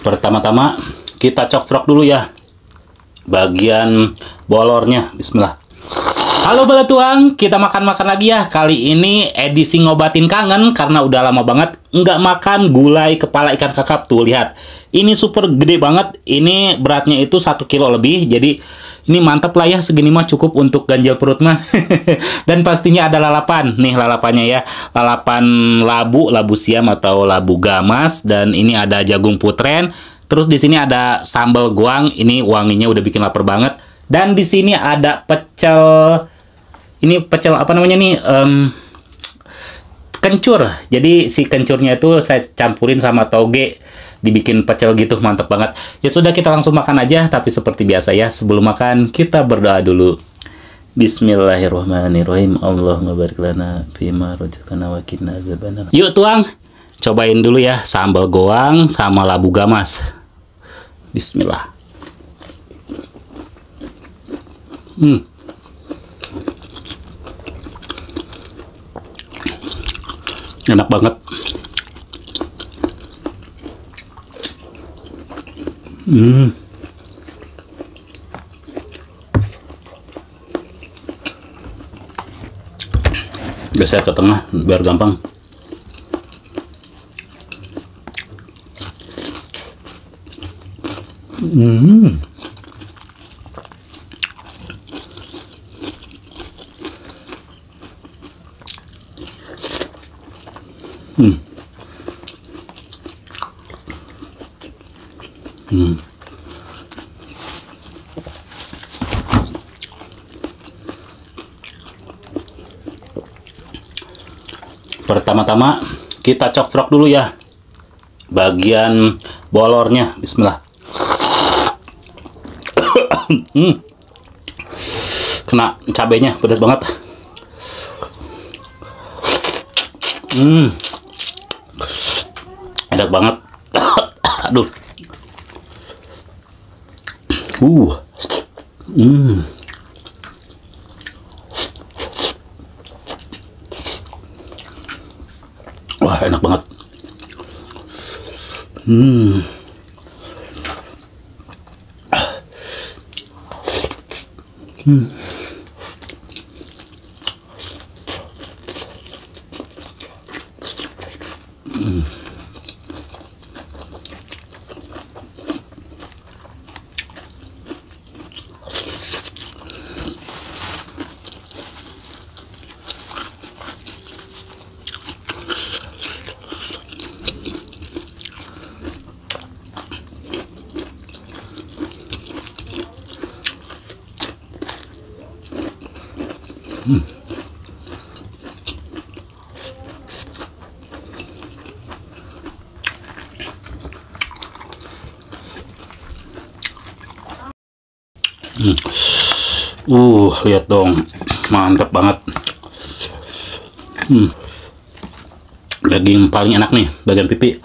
Pertama-tama kita cokcrok dulu ya bagian bolornya. Bismillah. Halo Beletuang, kita makan-makan lagi ya. Kali ini edisi ngobatin kangen karena udah lama banget nggak makan gulai kepala ikan kakap. Tuh lihat, ini super gede banget. Ini beratnya itu 1 kilo lebih. Jadi ini mantep lah ya, segini mah cukup untuk ganjil perut mah. Dan pastinya ada lalapan. Nih lalapannya ya, lalapan labu siam atau labu gamas. Dan ini ada jagung putren. Terus di sini ada sambal goang. Ini wanginya udah bikin lapar banget. Dan di sini ada pecel. Ini pecel apa namanya nih? Kencur. Jadi si kencurnya itu saya campurin sama toge, dibikin pecel gitu, mantep banget. Ya sudah, kita langsung makan aja. Tapi seperti biasa ya, sebelum makan kita berdoa dulu. Bismillahirrahmanirrahim. Allahumma barik lana fima razaqtana wa qina azabannar. Yuk tuang, cobain dulu ya sambal goang sama labu gamas. Bismillah. Enak banget. Geser ke tengah biar gampang. Pertama-tama kita cokcrok dulu ya bagian bolornya. Bismillah. Kena cabenya pedas banget. Enak banget. Aduh. Wah, enak banget. Lihat dong, mantap banget. Daging paling enak nih, bagian pipi.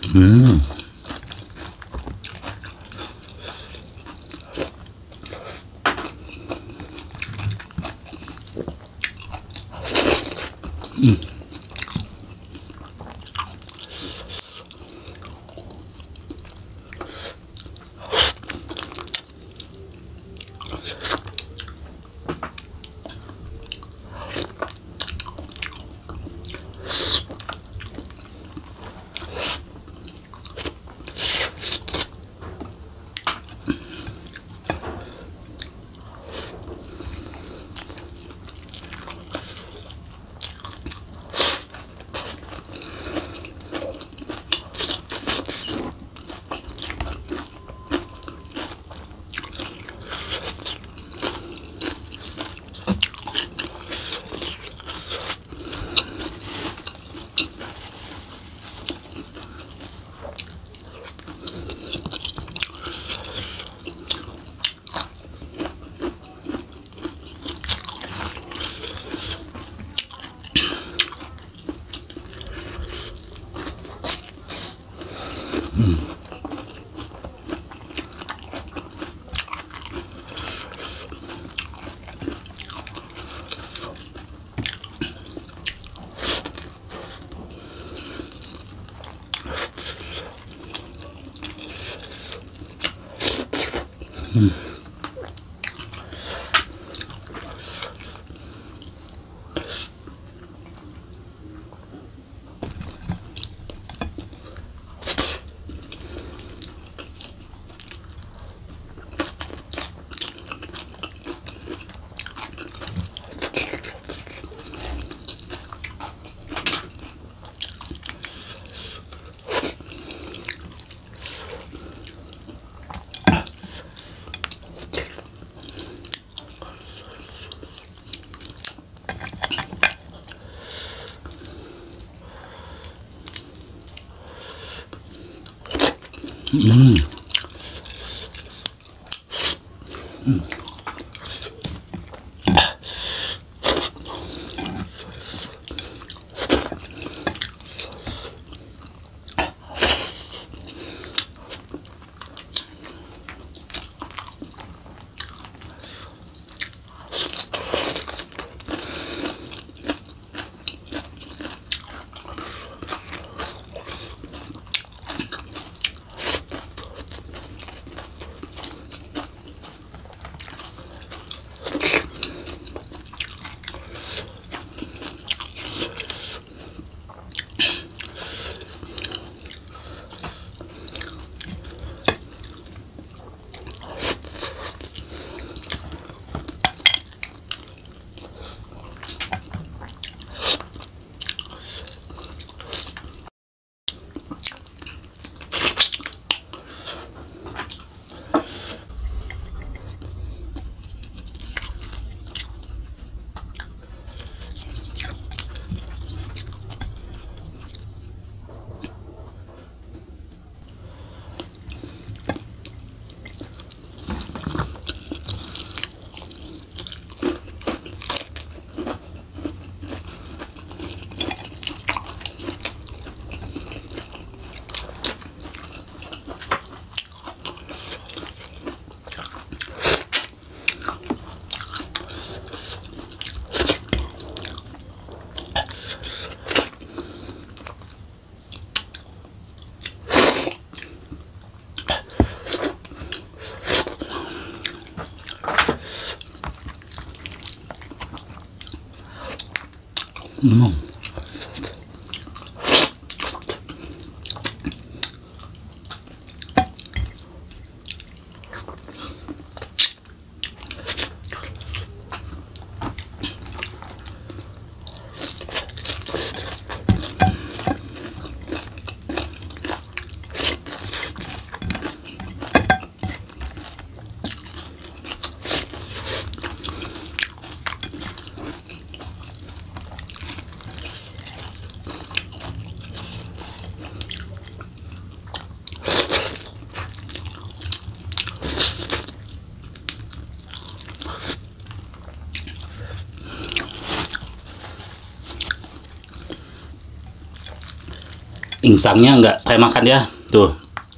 Hmm. Insangnya nggak saya makan ya, tuh.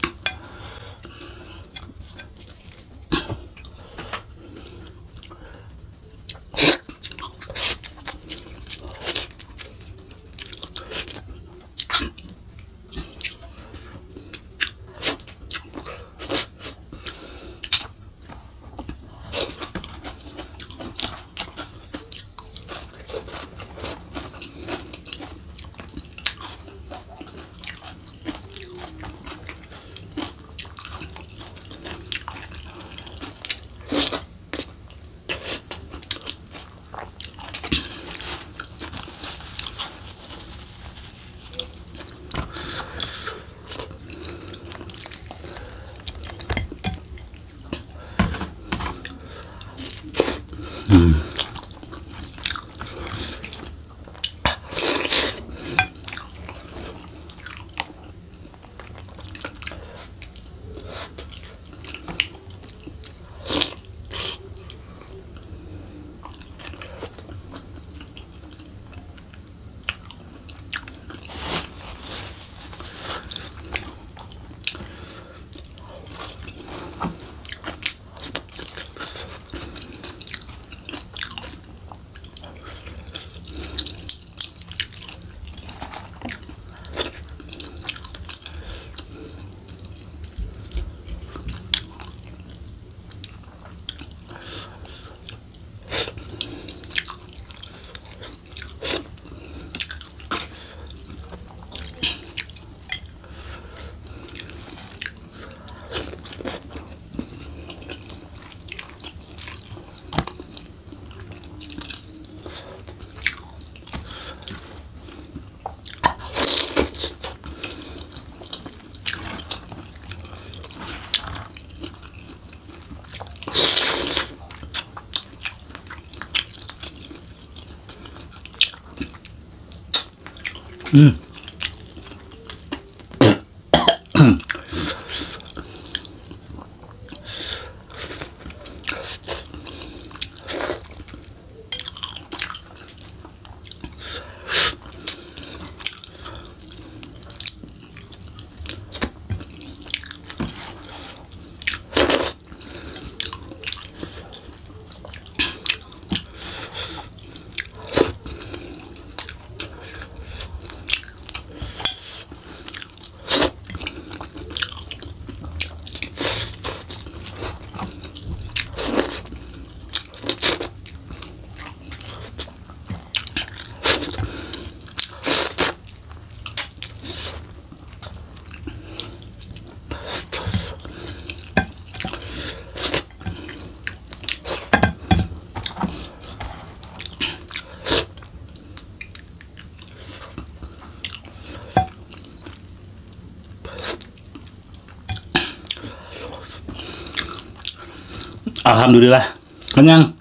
Alhamdulillah kenyang,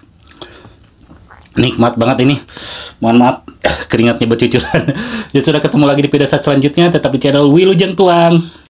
nikmat banget ini. Mohon maaf keringatnya bercucuran. Ya sudah, ketemu lagi di video saya selanjutnya, tetap di channel Wilujeng Tuang.